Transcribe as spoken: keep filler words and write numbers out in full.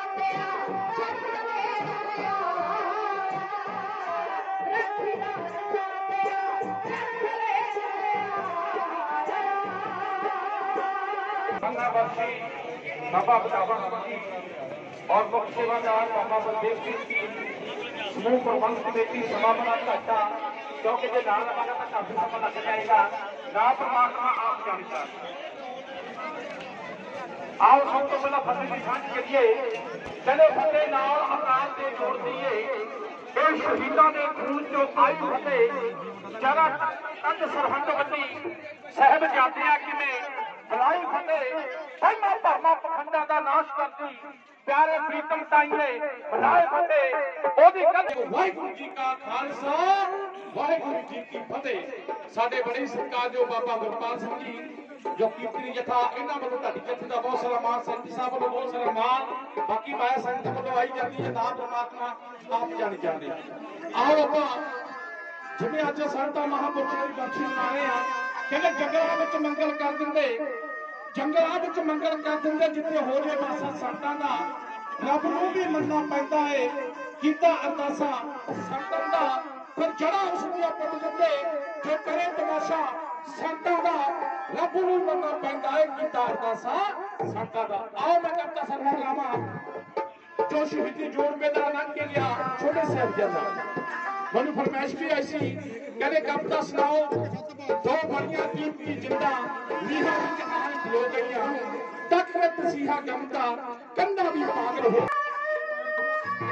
बाबा बदावन और मुख्य सेवादार बाबा बलदेव सिंह की समूह प्रबंध कमेटी समापना करता क्योंकि जो नाम लगा तो काफी समय लग जाएगा ना परमात्मा आप जानता आओ सब तो पहला फतेह की सांझ करिए चले फतेह नाल अकाल से जोड़ दिए शहीदों ने खून चो आई फतेह जरा कंध सरहद बनी साहब जाते हैं कि मैं भलाई फतेह मैं धर्मा पखंडा का नाश करती प्यारे प्रीतम ताईए भलाई फतेह ओदी कल वाहिगुरू जी का खालसा वाहिगुरू जी की फतेह साडे बड़े सरकार जो बाबा गुरपाल सिंह जी जो कीर्तनी जथा इन्हां वालों तुहाडी जथे दा बहुत सारा मान सैंती साहब वालों बहुत सारा मान बाकी माया संगत वालों आई जाती है नाम परमात्मा आप जानी जाते आओ आपां जिवें अज संतां महापुरुषां दी बख्शी मना रहे हैं कहंदे जंगलां विच मंगल कर दिंदे जंगलां विच मंगल कर दिंदे जिथे हो जाए मासा संतां दा रब नूं भी मनना पैंदा है कीता अरदासां संतां दा फिर जड़ा उस दियां पुट दिंदे जो करे तमाशा संतां दा रब नूं मनना पैंदा है कीता अरदासां संतां दा आओ मैं कविता सरवण लावां जो शहीदी जोड़ मेला रंग के लिया छोटे साहिबजादा मैनूं फरमाइश भी आई सी कहते कविता सुनाओ दो बड़ियां कीमती जिंदा नीहां विच आन खलो गईयां तक में तसीहा गमदा कंधा भी पागल हो